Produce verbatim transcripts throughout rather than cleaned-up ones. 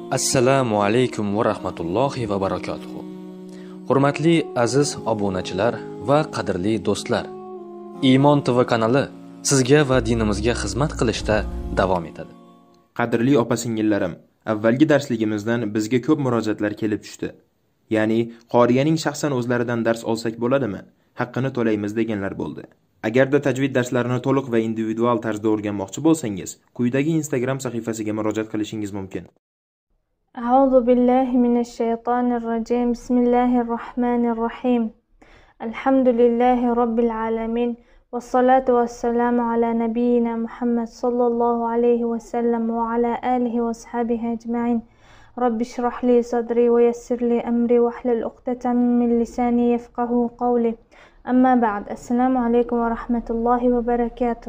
Assalomu alaykum va rahmatullohi va barakatuh. Hurmatli aziz obunachilar va qadrli do'stlar, Iymon T V kanali sizga va dinimizga xizmat qilishda davom etadi. Qadrli opa-singillarim, avvalgi darsligimizdan bizga ko'p murojaatlar kelib tushdi. Ya'ni qoriyaning shaxsan o'zlaridan dars olsak bo'ladimi? Haqqini to'laymiz deganlar bo'ldi. Agarda tajvid darslarini to'liq va individual tarzda o'rganmoqchi bo'lsangiz, quyidagi Instagram sahifasiga murojaat qilishingiz mumkin. أعوذ بالله من الشيطان الرجيم بسم الله الرحمن الرحيم الحمد لله رب العالمين والصلاة والسلام على نبينا محمد صلى الله عليه وسلم وعلى آله وصحبه أجمعين رب اشرح لي صدري ويسر لي أمري واحلل عقدة من لساني يفقه قولي أما بعد السلام عليكم ورحمة الله وبركاته.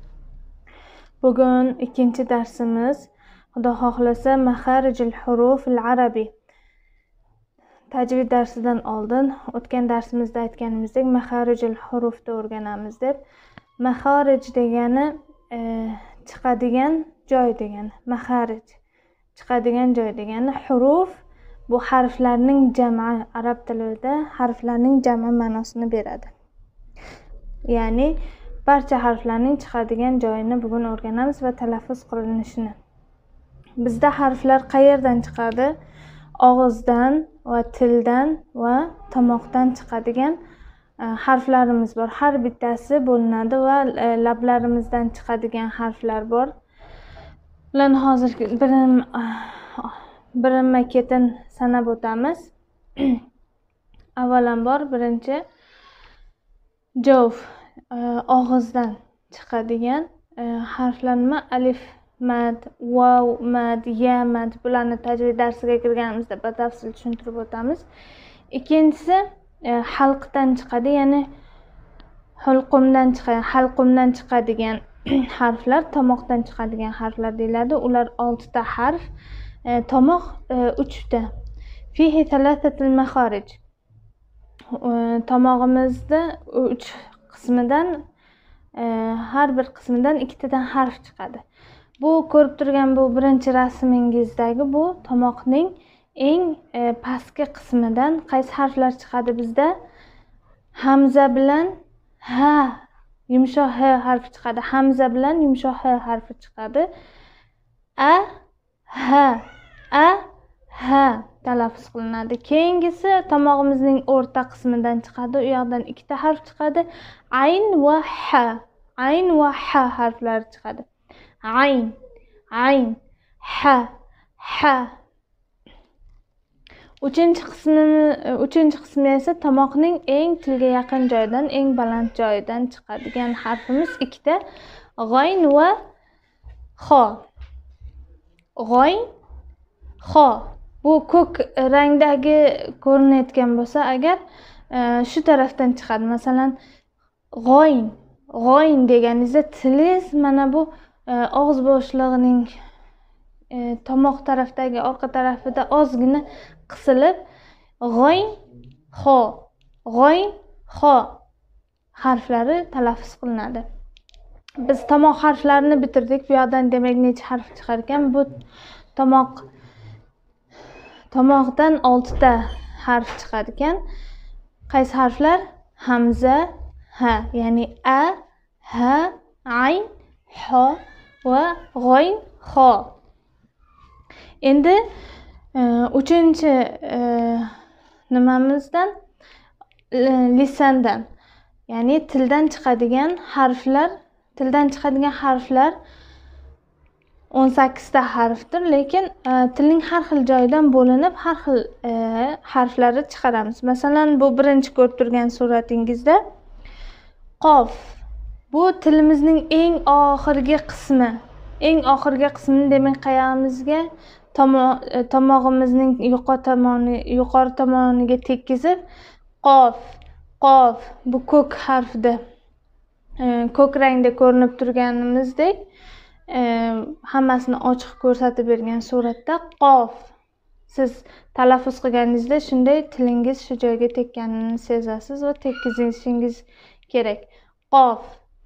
Bugun ikkinchi darsimiz Xudo xohlasa Maxarijul Hurufil Arabiy. Tajvid darsidan oldin o'tgan darsimizda aytganimizdek Maxarijul Hurufni o'rganamiz deb. Maxarij degani e, chiqadigan joy degani. Maxarij chiqadigan joy degani. Huruf bu harflarning jami, arab tilida harflarning jami ma'nosini beradi. Ya'ni barcha harflarning chiqadigan joyini bugun o'rganamiz va talaffuz qilinishini. Bizda harflar qayerdan chiqadi? Og'izdan va tildan va tomoqdan chiqadigan harflarimiz bor. Har bittasi bo'linadi va lablarimizdan chiqadigan harflar bor. Ularni hozir birim birinma-ketin sanab o'tamiz. Avvalambor birinchi jawf, og'izdan chiqadigan harflar nima? Alif, mad, vav, mad, ya mad. Bularni tajvid darsiga kirganimizda batafsil tushuntirib o'tamiz. Ikkinchisi halqdan chiqadi, ya'ni hulqumdan chiqadi, halqumdan chiqadigan harflar, tomoqdan chiqadigan harflar deyiladi. Ular olti ta harf, tomoq uch ta. Fihi thalathatul makharij. Tomog'imizda uch qismidan har bir qismidan ikkitadan harf chiqadi. Bu ko'rib turgan bu birinchi rasmingizdagi bu tomoqning eng e, pastki qismidan qaysi harflar chiqadi bizda? Hamza bilan ha, yumshoq h harfi chiqadi. Hamza bilan yumshoq h harfi chiqadi. A, ha, a, ha talaffuz qilinadi. Keyingisi tomog'imizning o'rta qismidan chiqadi. U yoqdan ikkita harf chiqadi. Ayn va ha. Ayn va ha harflari chiqadi. Ayn, ayn, ha, ha. Uchinchi qismini, uchinchi qismi esa tomoqning eng tilga yaqin joyidan, eng baland joyidan chiqadigan harfimiz ikkita. G'ayn va xo. G'ayn, xo. Bu ko'k rangdagi ko'rinayotgan bo'lsa, agar shu tarafdan chiqadi. Masalan, g'ayn, g'ayn deganingizda tilingiz mana bu og'iz bo'shlig'ining e, tomoq tarafdagi orqa tarafida ozgina qisilib g'oyn xo, g'oyn xo harflari talaffuz qilinadi. Biz tomoq harflarini bitirdik. Bu yoqdan demak necha harf chiqar ekan? Bu tomoq tomoqdan olti ta harf chiqar ekan. Qaysi harflar? Hamza, ha, ya'ni a, ha, ayn, ho va g'oyn xo. Endi uchinchi nimamizdan lisandan, ya'ni tildan chiqadigan harflar, tildan chiqadigan harflar o'n sakkiz ta harfdir, lekin tilning har xil joyidan bo'linib har xil harflarni chiqaramiz. Masalan, bu birinchi ko'rib turgan suratingizda qof. Bu tilimizning eng oxirgi qismi. Eng oxirgi qismini demak qayamizga tomog'imizning yuqori tomoni, yuqori tomoniga tekkizib qof, qof. Bu ko'k harfda. Ko'k rangda ko'rinib turganimizdek, hammasini ochiq ko'rsatib bergan suratda qof. Siz talaffuz qilganingizda shunday tilingiz shu joyga tekkanini sezasiz va tekkizishingiz kerak. Qof.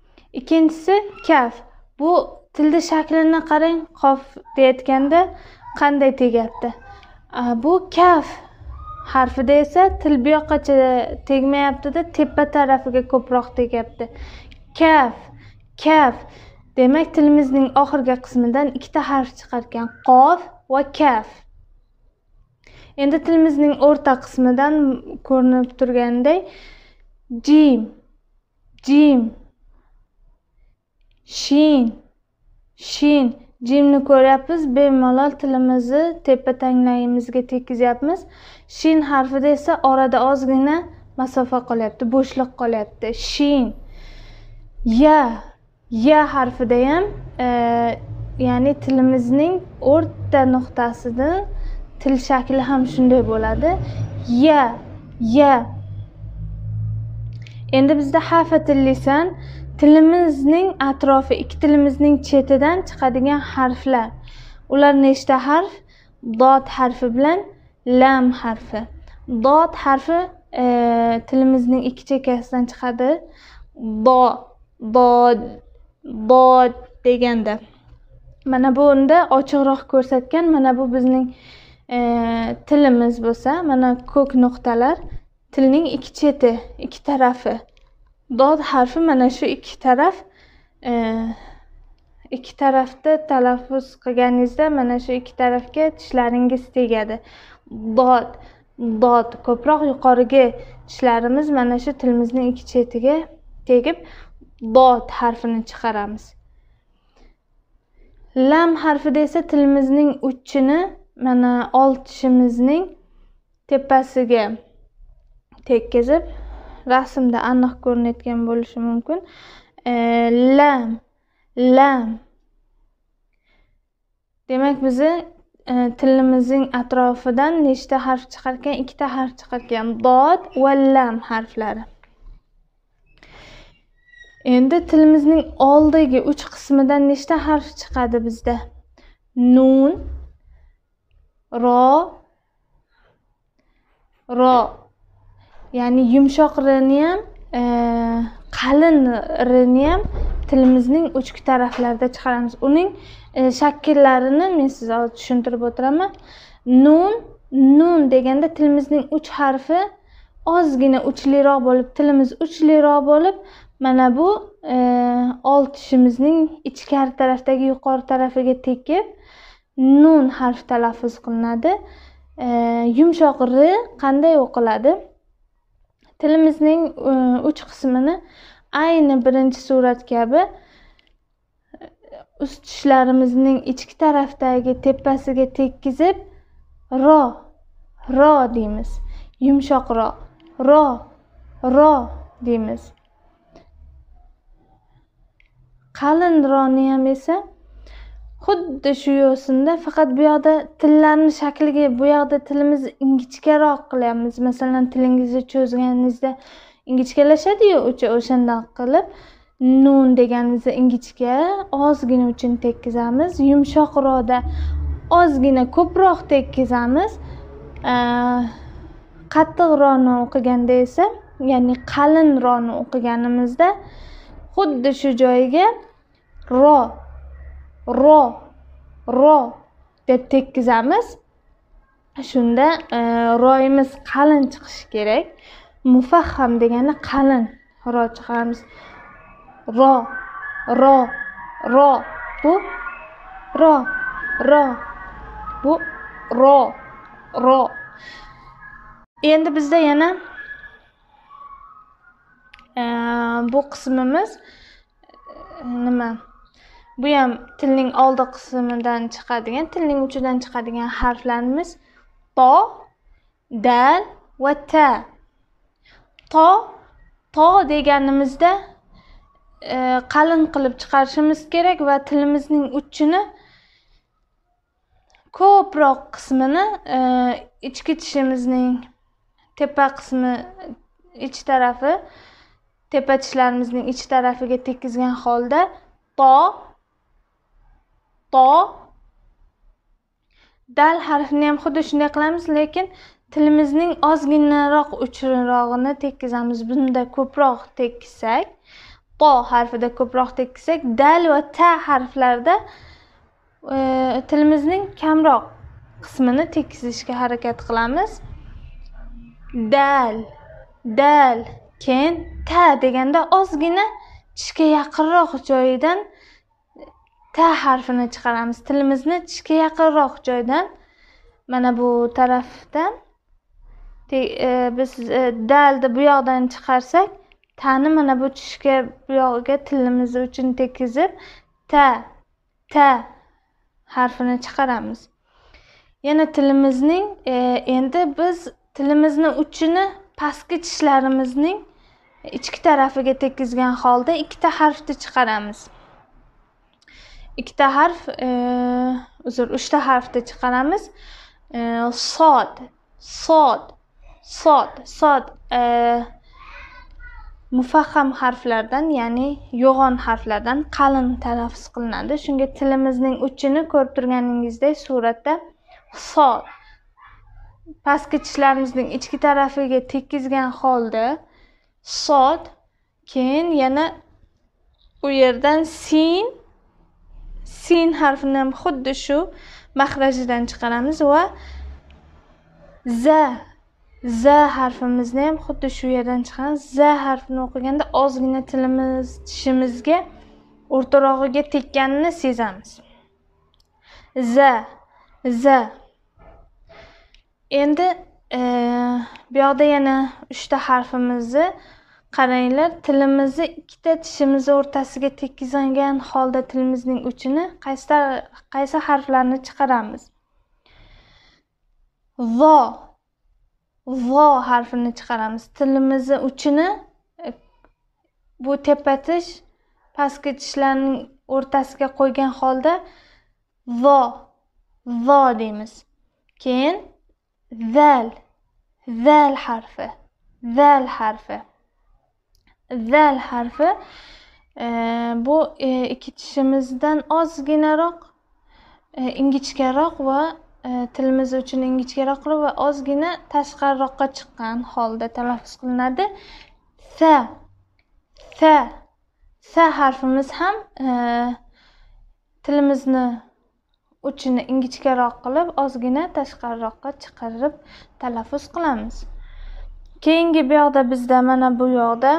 Ikkinchisi kaf. Bu tilda shaklini qarang. Qof deyotganda qanday tegyapti? Bu kaf harfida esa til bu yoqqacha tegmayapti-da, tepa tarafiga ko'proq tegyapti. Kaf, kaf. Demak, tilimizning oxirgi qismidan ikkita harf chiqar ekan, qof va kaf. Endi tilimizning o'rta qismidan ko'rinib turganday jim, jim, shin, shin. Jimni ko'ryapmiz, bemalol tilimizni tepa tanglagimizga tekkizyapmiz. Shin harfida esa orada ozgina masofa qolyapti, bo'shliq qolyapti. Shin. Ya, ya harfida ham, e, ya'ni tilimizning o'rta nuqtasida til shakli ham shunday bo'ladi. Ya, ya. Endi bizda hafatil lisan tilimizning atrofi, ikki tilimizning chetidan chiqadigan harflar. Ular nechta harf? Dod harfi bilan lam harfi. Dod harfi e, tilimizning ikki chekkasidan chiqadi. Do, dod, dod deganda. Mana bu unda ochiqroq ko'rsatgan. Mana bu bizning e, tilimiz bo'lsa, mana ko'k nuqtalar tilning ikki cheti, ikki tarafi. Dod harfi mana shu ikki taraf, e, ikki tarafda talaffuz qilganingizda mana shu ikki tarafga tishlaringiz tegadi. Dod, dod. Ko'proq yuqoriga tishlarimiz mana shu tilimizning ikki chetiga tegib dod harfini chiqaramiz. Lam harfida esa tilimizning uchini mana old tishimizning tepasiga tekkizib, rasmda aniq ko'rinayotgan bo'lishi mumkin. E, lam, lam. Demak, bizni e, tilimizning atrofidan nechta harf chiqar ekan? Ikkita harf chiqar ekan. Dod va lam harflari. Endi tilimizning oldagi uch qismidan nechta harf chiqadi bizda? Nun, ro, ro. Ya'ni yumshoq rni ham, e, qalin rni ham tilimizning uch taraflarida chiqaramiz. Uning e, shakllarini men sizga tushuntirib o'tiraman. Nun, nun deganda tilimizning uch harfi ozgina uchliroq bo'lib, tilimiz uchliroq bo'lib, mana bu e, old tishimizning ichkari tarafdagi yuqori tarafiga tekib nun harfi talaffuz qilinadi. E, yumshoq r qanday o'qiladi? Tilimizning uch qismini ayni birinchi surat kabi ust tishlarimizning ichki tarafdagi tepasiga tekkizib ro, ro deymiz. Yumshoq ro, ro, ro deymiz. Qalin roni ham esa xuddi shu yo'sinda, faqat bu yoqda tillarning shakliga, bu yoqda tilimiz ingichkaroq qilyapmiz. Masalan, tilingizni cho'zganingizda ingichkalashadi-yu, o'shandan qilib nun deganimizda ingichka, ozgina uchini tekkizamiz. Yumshoq roda ozgina ko'proq tekkizamiz. Qattiq roni o'qiganda esa, ya'ni qalin roni o'qiganimizda xuddi shu joyiga ro, ro, ro deb tekkizamiz. Shunda e, royimiz qalin chiqishi kerak. Mufahham degani qalin ro chiqaramiz. Ro, ro, ro. Bu ro, ro. Bu ro, ro. Endi bizda yana e, bu qismimiz nima? Bu ham tilning oldi qismidan chiqadigan, tilning uchidan chiqadigan harflarimiz to, dal va ta. To, to deganimizda e, qalin qilib chiqarishimiz kerak va tilimizning uchini ko'proq qismini e, ichki tishimizning tepa qismi, ich tarafi, tepa tishlarimizning ich tarafiga tekkizgan holda to, to. Dal harfini ham xuddi shunday qilamiz, lekin tilimizning ozginaroq uchirog'ini tekkizamiz. Bunda ko'proq tekkizsak, to harfida ko'proq tekkizsak, dal va ta harflarida e, tilimizning kamroq qismini tekizishga harakat qilamiz. Dal, dal, keyin ta deganda ozgina tishga yaqinroq joyidan ta harfini chiqaramiz. Tilimizni tishga yaqinroq joydan mana bu tarafdan e, biz e, dalni bu yoqdan chiqarsak, ta'ni mana bu tishga bu yog'iga tilimiz uchun tekizib ta ta harfini chiqaramiz. Yana tilimizning e, endi biz tilimizni uchini pastki tishlarimizning ichki tarafiga tekizgan holda ikkita harfni chiqaramiz. Ikkita harf, e, uzr, uchta harfni chiqaramiz. E, sod, sod, sod, sod e, mufahham harflardan, ya'ni yo'g'on harflardan qalin talaffuz qilinadi. Shunga tilimizning uchini ko'rib turganingizdek suratda sod pastki tishlarimizning ichki tarafiga tekizgan holda sod, keyin yana u yerdan sin, sin harfini ham xuddi shu maxrajidan chiqaramiz va za, za harfimizni ham xuddi shu yerdan chiqaramiz. Za harfini o'qiganda ozgina tilimiz tishimizga o'rtarog'iga tekkanini sezamiz. Za, za. Endi e, bu yoqda yana uchta harfimizni qaranglar, tilimizni ikkita tishimiz o'rtasiga tekizgan holda tilimizning uchini qaysi qaysi harflarni chiqaramiz? Vo, vo harfini chiqaramiz. Tilimizni uchini bu tepa tish pastki tishlarning o'rtasiga qo'ygan holda vo, vo deymiz. Keyin zal, zal harfi, zal harfi. Zal harfi e, bu e, ikki tishimizdan ozginaroq e, ingichkaroq va e, tilimiz uchun ingichkaroq va ozgina tashqariroqqa chiqqan holda talaffuz qilinadi. Sa, sa, sa harfimiz ham e, tilimizni uchini ingichkaroq qilib ozgina tashqariroqqa chiqarib talaffuz qilamiz. Keyingi bu yoqda bizda mana bu yoqda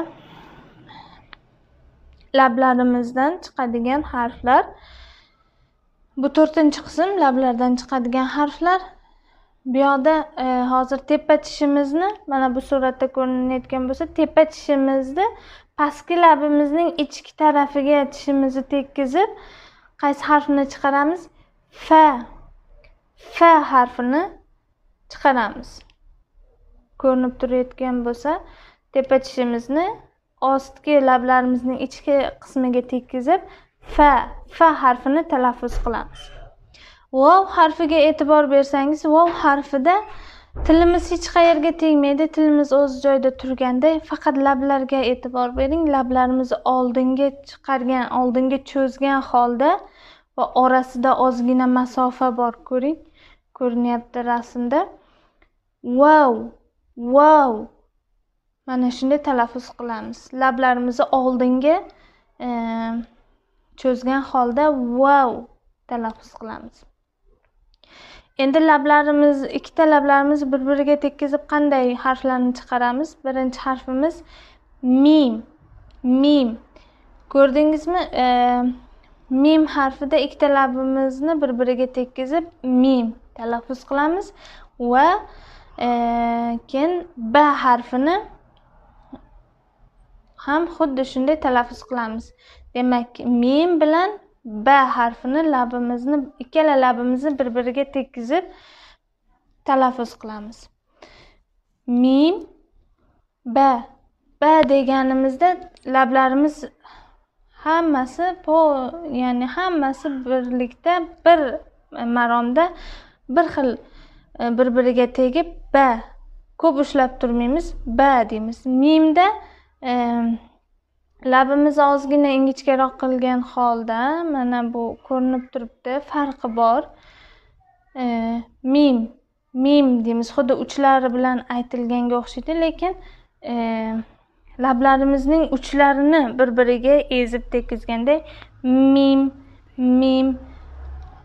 lablarimizdan chiqadigan harflar. Bu to'rtinchi qism lablardan chiqadigan harflar. Bu yoqda e, hozir tepa tishimizni mana bu suratda ko'rinayotgan bo'lsa, tepa tishimizni pastki labimizning ichki tarafiga tishimizni tekizib qaysi harfni chiqaramiz? Fa, fa harfini chiqaramiz. Ko'rinib turayotgan bo'lsa, tepa tishimizni ostki lablarimizning ichki qismiga tekizib fa, fa harfini talaffuz qilamiz. Vav harfiga e'tibor bersangiz, vav harfida tilimiz hech qayerga tegmaydi, tilimiz o'z joyida turganda faqat lablarga e'tibor bering. Lablarimizni oldinga chiqargan, oldinga cho'zgan holda va orasida ozgina masofa bor, ko'ring. Ko'rinyapti rasmda. Vav, vav. Mana shunday talaffuz qilamiz. Lablarimizni oldinga e, cho'zgan holda vav talaffuz qilamiz. Endi lablarimiz, ikkita lablarimizni bir-biriga tekizib qanday harflarni chiqaramiz? Birinchi harfimiz mim, mim. Ko'rdingizmi? E, mim harfida ikkita labimizni bir-biriga tekizib mim talaffuz qilamiz va e, keyin ba harfini ham xuddi shunday talaffuz qilamiz. Demak, mim bilan ba harfini labimizni, ikkala labimizni bir-biriga tekizib talaffuz qilamiz. Mim, ba. Ba deganimizda lablarimiz hammasi po, ya'ni hammasi birlikda bir maromda bir xil bir-biriga tegib ba. Ko'p ushlab turmaymiz, ba deymiz. Mimda e, labimizni ozgina ingichkaroq qilgan holda mana bu ko'rinib turibdi, farqi bor. E, mim, mim deymiz. Xuddi uchlari bilan aytilganga o'xshaydi, lekin e, lablarimizning uchlarini bir-biriga ezib tekizganda mim, mim.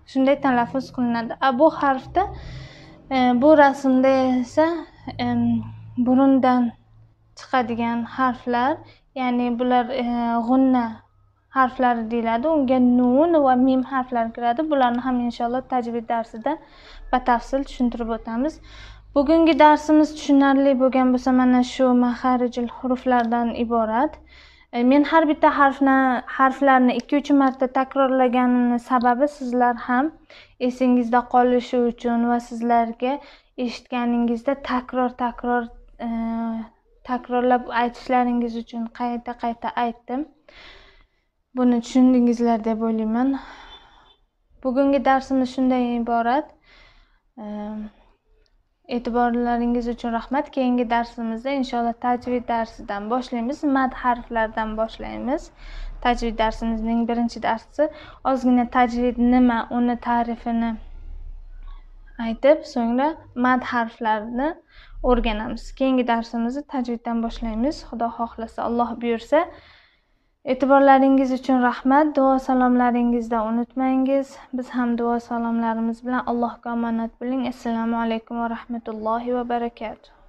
shunday talaffuz qilinadi. A bu harfda e, bu rasmda esa e, burundan chiqadigan harflar, ya'ni bular e, g'unna harflari deyiladi. Unga nun va mim harflari kiradi. Bularni ham inshaalloh tajvid darsida batafsil tushuntirib o'tamiz. Bugungi darsimiz tushunarli bo'lgan bo'lsa, mana shu maxarijil huruflardan iborat. E, men har bitta harfni harflarni ikki uch marta takrorlaganimning sababi sizlar ham esingizda qolishi uchun va sizlarga eshitganingizda takror-takror e, takrorlab aytishlaringiz uchun qayta-qayta aytdim. Buni tushundingizlar deb o'ylayman. Bugungi darsimiz shundan iborat. E, E'tiborlaringiz uchun rahmat. Keyingi darsimizda inshaalloh tajvid darsidan boshlaymiz. Mad harflaridan boshlaymiz. Tajvid darsimizning birinchi darsi. Ozgina tajvid nima, uni ta'rifini aytib, so'ngra mad harflarini o'rganamiz. Keyingi darsimizni tajviddan boshlaymiz. Xudo xohlasa, Alloh buyursa. E'tiborlaringiz uchun rahmat. Duo salomlaringizda unutmangiz. Biz ham duo salomlarimiz bilan Allohga omonat bo'ling. Assalomu alaykum va rahmatullohi va barakatuh.